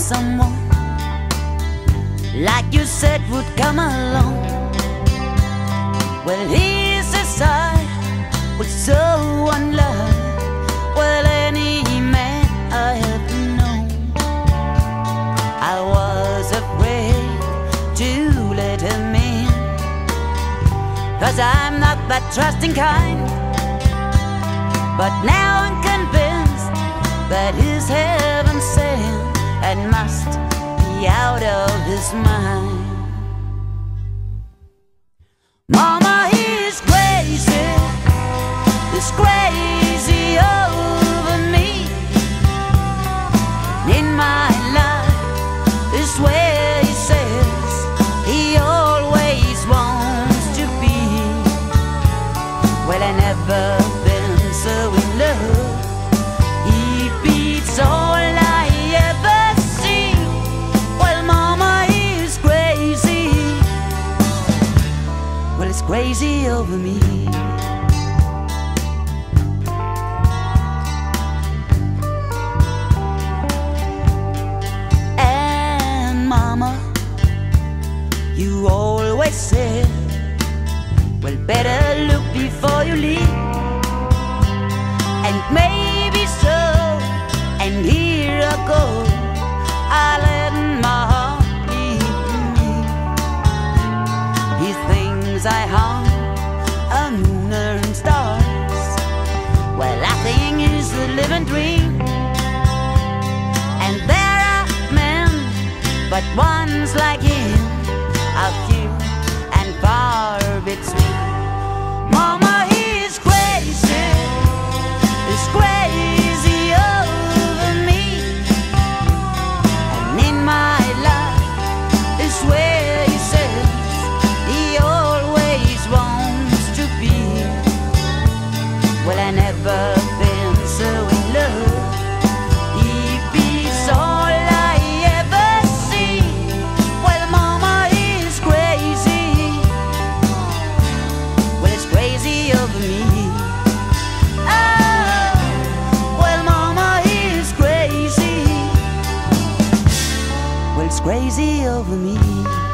someone like you said would come along. Well, he's a side with so unloved. Well, any man I have known, I was afraid to let him in, 'cause I'm not that trusting kind. But now I'm convinced that he's heaven sent and must be out of his mind. Mama, he's crazy over me. In my life is where he says he always wants to be. Well, I never been so in love. He beats all I ever see. Well, Mama, he's crazy. Well, it's crazy over me. And Mama, you always said, well, better look before you leave. And maybe so, and here I go, I let my heart lead me. He thinks I hung on moon and stars. Well, I think it's a living dream. And there are men, but ones like him are few and far between. Mama, he's crazy over me. And in my life is where he says he always wants to be. Well, I never been so in love. He beats all I ever see. Well, Mama, he's crazy. Well, it's crazy over me. It's crazy over me.